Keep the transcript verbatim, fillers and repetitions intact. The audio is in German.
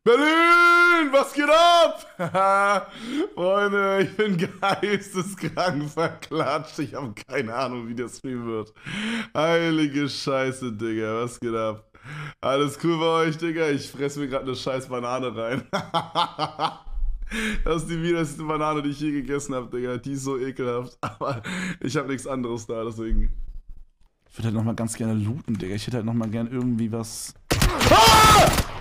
Berlin, was geht ab? Freunde, ich bin geisteskrank verklatscht. Ich habe keine Ahnung, wie der Stream wird. Heilige Scheiße, Digga, was geht ab? Alles cool bei euch, Digga? Ich fresse mir gerade eine scheiß Banane rein. Das ist die widerlichste Banane, die ich je gegessen habe, Digga. Die ist so ekelhaft. Aber ich habe nichts anderes da, deswegen. Ich würde halt nochmal ganz gerne looten, Digga. Ich hätte halt nochmal gern irgendwie was... Ah!